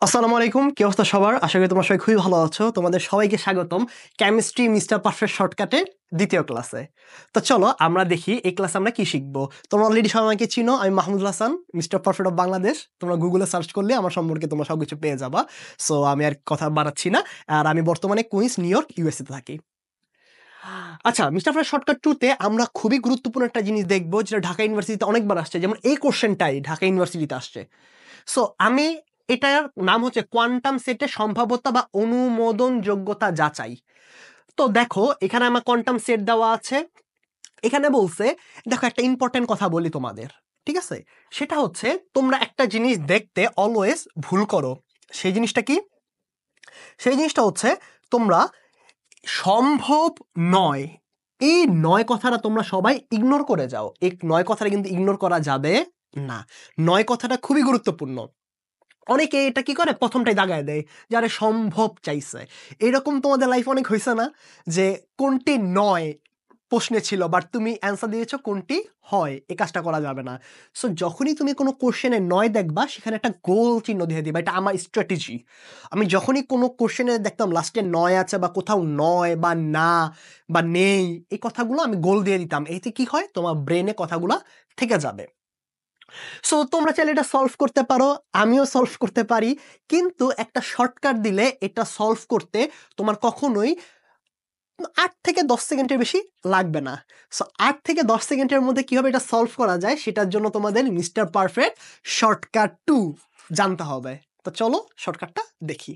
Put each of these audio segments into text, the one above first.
আসসালামু আলাইকুম, কি অবস্থা সবার? আশা করি তোমরা সবাই খুবই ভালো আছো। তোমাদের সবাইকে স্বাগতম কেমিস্ট্রি মিস্টার পারফেক্ট শর্টকাটের দ্বিতীয় ক্লাসে। তো চলো আমরা দেখি এই ক্লাসে আমরা কি শিখবো। তোমরা অলরেডি সবাই আমাকে চিনো, আমি Mahmudul Hasan, mister perfect of Bangladesh. তোমরা গুগলে সার্চ করলে আমার সম্পর্কে তোমরা সবকিছু পেয়ে যাবা। সো আমি আর কথা বাড়াচ্ছি না। আর আমি বর্তমানে কুইন্স, নিউ ইয়র্ক, ইউএসএ তে থাকি। আচ্ছা, মিস্টার পারফেক্ট শর্টকাট 2 তে আমরা খুবই গুরুত্বপূর্ণ একটা জিনিস দেখবো, যেটা ঢাকা ইউনিভার্সিটিতে অনেকবার আসছে, যেমন এই কোশ্চেনটাই ঢাকা ইউনিভার্সিটিতে আসছে। সো আমি এটার নাম হচ্ছে কোয়ান্টাম সেটের সম্ভাব্যতা বা অনুমোদন যোগ্যতা যাচাই। তো দেখো এখানে আমার কোয়ান্টাম সেট দেওয়া আছে। এখানে বলছে, দেখো একটা ইম্পর্টেন্ট কথা বলি তোমাদের, ঠিক আছে? সেটা হচ্ছে তোমরা একটা জিনিস দেখতে অলওয়েজ ভুল করো। সেই জিনিসটা কি? সেই জিনিসটা হচ্ছে তোমরা সম্ভব নয়, এই নয় কথাটা তোমরা সবাই ইগনোর করে যাও। এই নয় কথাটা কিন্তু ইগনোর করা যাবে না। নয় কথাটা খুবই গুরুত্বপূর্ণ। অনেকে এটা কি করে, প্রথমটাই দাগায় দেয়, যারা সম্ভব চাইছে। এরকম তোমাদের লাইফ অনেক হয়েছে না, যে কোনটি নয় প্রশ্নে ছিল, বাট তুমি অ্যান্সার দিয়েছো কোনটি হয়। এই কাজটা করা যাবে না। সো যখনই তুমি কোনো কোশ্চেনে নয় দেখবা, সেখানে একটা গোল চিহ্ন দিয়ে দিবা। এটা আমার স্ট্র্যাটেজি। আমি যখনই কোনো কোশ্চেনে দেখতাম লাস্টে নয় আছে, বা কোথাও নয় বা না বা নেই, এই কথাগুলো আমি গোল দিয়ে দিতাম। এতে কি হয়, তোমার ব্রেনে কথাগুলো থেকে যাবে। সো তোমরা চাইলে এটা সলভ করতে পারো, আমিও সলভ করতে পারি, কিন্তু একটা শর্টকাট দিলে এটা সলভ করতে তোমার কখনোই 8 থেকে 10 সেকেন্ডের বেশি লাগবে না। সো 8 থেকে 10 সেকেন্ডের মধ্যে কিভাবে এটা সলভ করা যায়, সেটার জন্য তোমাদের মিস্টার পারফেক্ট শর্টকাট 2 জানতে হবে। তো চলো শর্টকাটটা দেখি।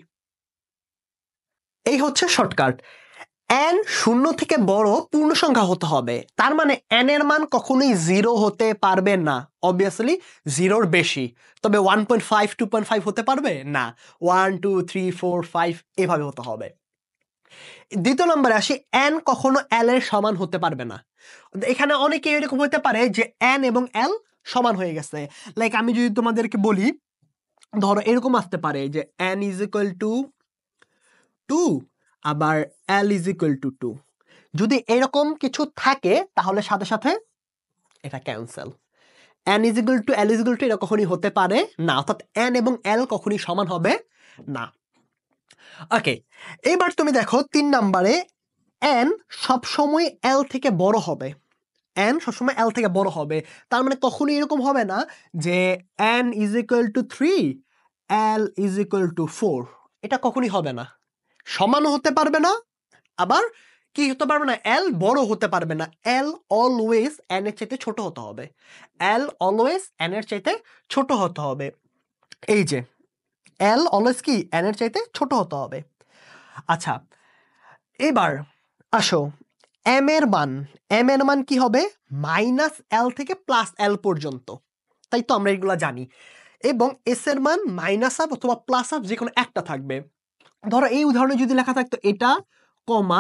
এই হচ্ছে শর্টকাট। n শূন্য থেকে বড় পূর্ণ সংখ্যা হতে হবে। তার মানে n এর মান কখনোই 0 হতে পারবে না। অবভিয়াসলি 0-র বেশি। তবে 1.5, 2.5 হতে পারবে না। 1, 2, 3, 4, 5 এভাবে হতে হবে। দ্বিতীয় নম্বরে আসি, n কখনো l এর সমান হতে পারবে না। এখানে অনেকে এরকম হতে পারে যে n এবং l সমান হয়ে গেছে। লাইক আমি যদি তোমাদেরকে বলি, ধরো এরকম আসতে পারে যে n is equal to 2, আবার l is equal to 2। যদি এরকম কিছু থাকে তাহলে সাথে সাথে এটা cancel. n is equal to l is equal to এটা কখনই হতে পারে না, অর্থাৎ n এবং l কখনই সমান হবে না। ওকে, এবার তুমি দেখো 3 নম্বরে, n সবসময় l থেকে বড় হবে। n সবসময় l থেকে বড় হবে। তার মানে কখনোই এরকম হবে না যে n is equal to 3, l is equal to 4। এটা কখনোই হবে না। সমানও হতে পারবে না, আবার কি হতে পারবে না, l বড় হতে পারবে না। l অলওয়েজ n এর চাইতে ছোট হতে হবে। l অলওয়েজ n এর চাইতে ছোট হতে হবে। এই যে l অলওয়েজ কি n এর চাইতে ছোট হতে হবে। আচ্ছা, এবার আসো m এর মান কি হবে, -l থেকে +l পর্যন্ত। তাই তো আমরা এগুলা জানি। এবং s এর মান -হাফ অথবা +হাফ যে কোনো একটা থাকবে। ধরো এই উদাহরণে যদি লেখা থাকতো এটা কমা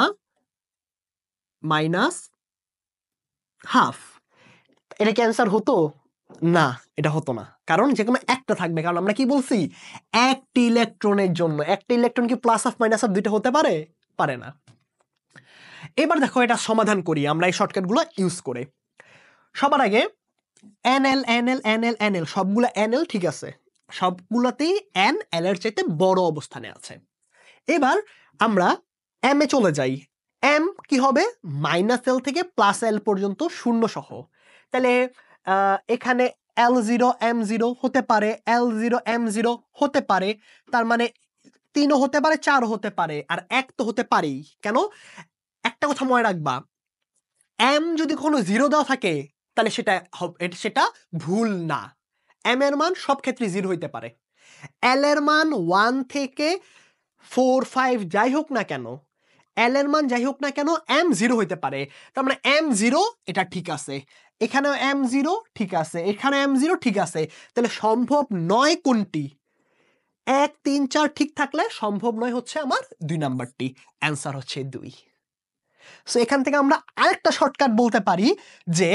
-হাফ, এটা কি অ্যান্সার হতো? না, এটা হতো না। কারণ যে কোনো একটা থাকবে। কারণ আমরা কি বলছি, একটি ইলেকট্রনের জন্য একটা ইলেকট্রন কি +হাফ -হাফ দুইটা হতে পারে? পারে না। এবার দেখো এটা সমাধান করি আমরা এই শর্টকাটগুলো ইউজ করে। সবার আগে NL NL NL NL সবগুলা NL ঠিক আছে, সবগুলাতেই n l এর চাইতে বড় অবস্থানে আছে। এবার আমরা m এ চলে যাই। m কি হবে, -l থেকে +l পর্যন্ত শূন্য সহ। তাহলে এখানে L0 M0 হতে পারে, L0 M0 হতে পারে। তার মানে 3 ও হতে পারে, 4 ও হতে পারে, আর 1 তো হতে পারেই। কেন? একটা কথা মনে রাখবা, m যদি কোনো 0 দেওয়া থাকে তাহলে সেটা ভুল না। m এর মান সব ক্ষেত্রে 0 হইতে পারে। l এর মান 1 থেকে 4, 5 যাই হোক না কেন, l এর মান যাই হোক না কেন, m 0 হইতে পারে। তার মানে m 0 এটা ঠিক আছে, এখানেও m 0 ঠিক আছে, এখানে m 0 ঠিক আছে। তাহলে সম্ভব নয় কোনটি? 1, 3, 4 ঠিক থাকলে সম্ভব নয় হচ্ছে আমার 2 নাম্বারটি। অ্যান্সার হচ্ছে 2। সো এখান থেকে আমরা আরেকটা শর্টকাট বলতে পারি যে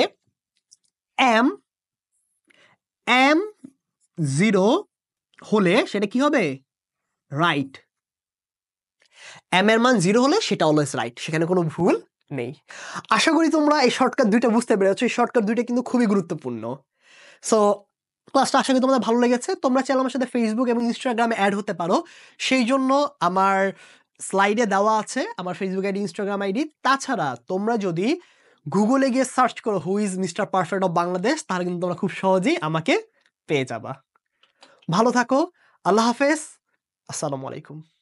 m 0 হলে সেটা কি হবে, রাইট। m এর মান 0 হলে সেটা অলওয়েজ রাইট, সেখানে কোনো ভুল নেই। আশা করি তোমরা এই শর্টকাট দুইটা বুঝতে পেরেছো। এই শর্টকাট দুইটা কিন্তু খুবই গুরুত্বপূর্ণ। সো ক্লাসটা আশা করি তোমাদের ভালো লেগেছে। তোমরা চাইলে আমার সাথে ফেসবুক এবং ইনস্টাগ্রামে অ্যাড হতে পারো। সেই জন্য আমার স্লাইডে দেওয়া আছে আমার ফেসবুক আইডি, ইনস্টাগ্রাম আইডি। তাছাড়া তোমরা যদি গুগলে গিয়ে সার্চ করো who is mister perfect of Bangladesh, তাহলে কিন্তু তোমরা খুব সহজেই আমাকে পেয়ে যাবা। ভালো থাকো। আল্লাহ হাফেজ। আসসালামু আলাইকুম।